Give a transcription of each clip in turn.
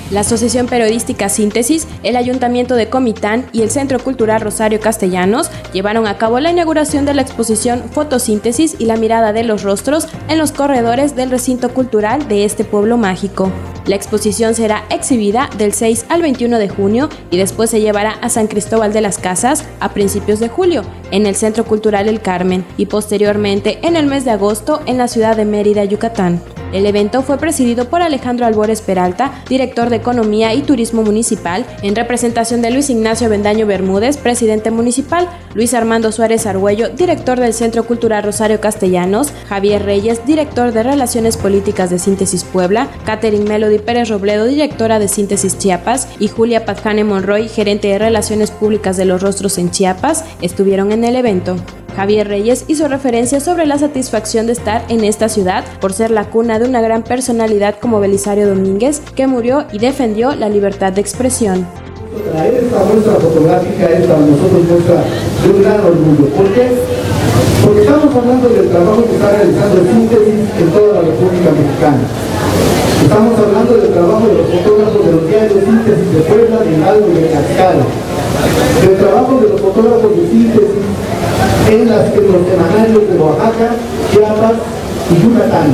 La Asociación Periodística Síntesis, el Ayuntamiento de Comitán y el Centro Cultural Rosario Castellanos llevaron a cabo la inauguración de la exposición Fotosíntesis y la mirada de los rostros en los corredores del recinto cultural de este pueblo mágico. La exposición será exhibida del 6 al 21 de junio y después se llevará a San Cristóbal de las Casas a principios de julio en el Centro Cultural El Carmen y posteriormente en el mes de agosto en la ciudad de Mérida, Yucatán. El evento fue presidido por Alejandro Albores Peralta, director de Economía y Turismo Municipal, en representación de Luis Ignacio Avendaño Bermúdez, presidente municipal, Luis Armando Suárez Argüello, director del Centro Cultural Rosario Castellanos, Javier Reyes, director de Relaciones Políticas de Síntesis Puebla, Catherine Melody Pérez Robledo, directora de Síntesis Chiapas, y Julia Padjane Monroy, gerente de Relaciones Públicas de Los Rostros en Chiapas, estuvieron en el evento. Javier Reyes hizo referencia sobre la satisfacción de estar en esta ciudad por ser la cuna de una gran personalidad como Belisario Domínguez, que murió y defendió la libertad de expresión. Traer esta muestra fotográfica es para nosotros muestra de un gran orgullo. ¿Por qué? Porque estamos hablando del trabajo que está realizando Síntesis en toda la República Mexicana. Estamos hablando del trabajo de los fotógrafos de los diarios Síntesis de Puebla, de Hidalgo y de Tlaxcala. Del trabajo de los fotógrafos de Síntesis en los semanarios de Oaxaca, Chiapas y Yucatán.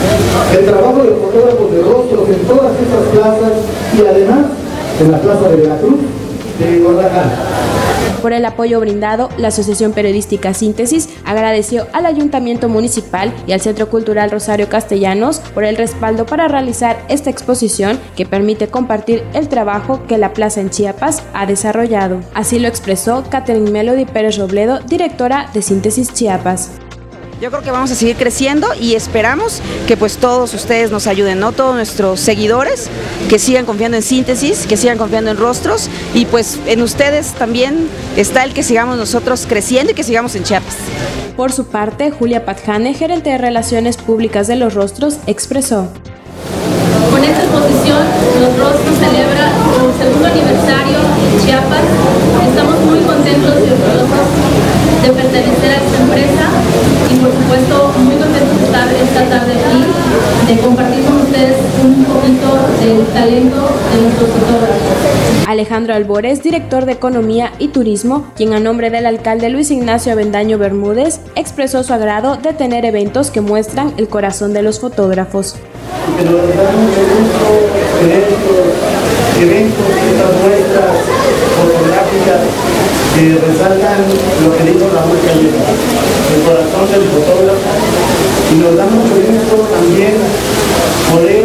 El trabajo de los fotógrafos de rostros en todas estas plazas y además en la plaza de Veracruz de Guadalajara. Por el apoyo brindado, la Asociación Periodística Síntesis agradeció al Ayuntamiento Municipal y al Centro Cultural Rosario Castellanos por el respaldo para realizar esta exposición que permite compartir el trabajo que la plaza en Chiapas ha desarrollado. Así lo expresó Catherine Melody Pérez Robledo, directora de Síntesis Chiapas. Yo creo que vamos a seguir creciendo y esperamos que pues todos ustedes nos ayuden, ¿no? Todos nuestros seguidores que sigan confiando en Síntesis, que sigan confiando en Rostros y pues en ustedes también está el que sigamos nosotros creciendo y que sigamos en Chiapas. Por su parte, Julia Padjane, gerente de Relaciones Públicas de Los Rostros, expresó. Con esta exposición, Los Rostros celebra su segundo aniversario en Chiapas. Estamos muy contentos y orgullosos de pertenecer a esta empresa y por supuesto muy contentos de estar esta tarde aquí, de compartir con ustedes un poquito del talento de nuestros fotógrafos. Alejandro Albores, director de Economía y Turismo, quien a nombre del alcalde Luis Ignacio Avendaño Bermúdez expresó su agrado de tener eventos que muestran el corazón de los fotógrafos. Y que nos dan un gusto tener estos eventos, estas muestras fotográficas que resaltan lo que dijo Raúl Calleja, el corazón del fotógrafo, y nos da mucho gusto también poder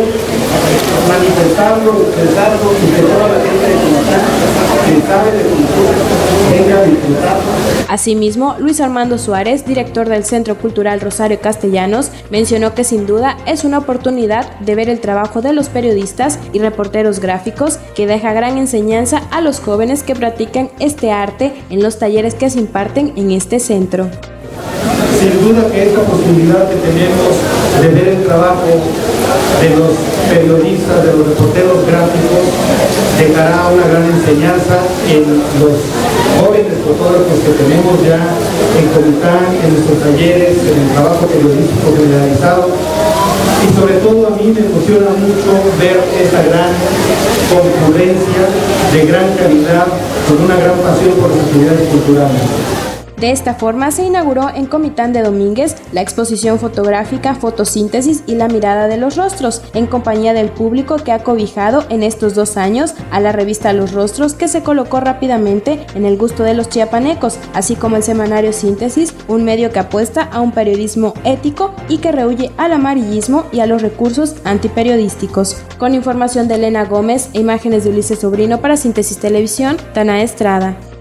manifestarlo, expresarlo y que toda la gente de Comitán, que sabe de cultura, venga a disfrutarlo. Asimismo, Luis Armando Suárez, director del Centro Cultural Rosario Castellanos, mencionó que sin duda es una oportunidad de ver el trabajo de los periodistas y reporteros gráficos que deja gran enseñanza a los jóvenes que practican este arte en los talleres que se imparten en este centro. Sin duda que esta posibilidad que tenemos de ver el trabajo de los periodistas, de los reporteros gráficos, dejará una gran enseñanza en los jóvenes fotógrafos que tenemos ya en Comitán, en nuestros talleres, en el trabajo periodístico generalizado. Y sobre todo a mí me emociona mucho ver esta gran concurrencia de gran calidad, con una gran pasión por las actividades culturales. De esta forma se inauguró en Comitán de Domínguez la exposición fotográfica Fotosíntesis y la mirada de los rostros, en compañía del público que ha cobijado en estos 2 años a la revista Los Rostros, que se colocó rápidamente en el gusto de los chiapanecos, así como el semanario Síntesis, un medio que apuesta a un periodismo ético y que rehúye al amarillismo y a los recursos antiperiodísticos. Con información de Elena Gómez e imágenes de Ulises Sobrino para Síntesis Televisión, Tana Estrada.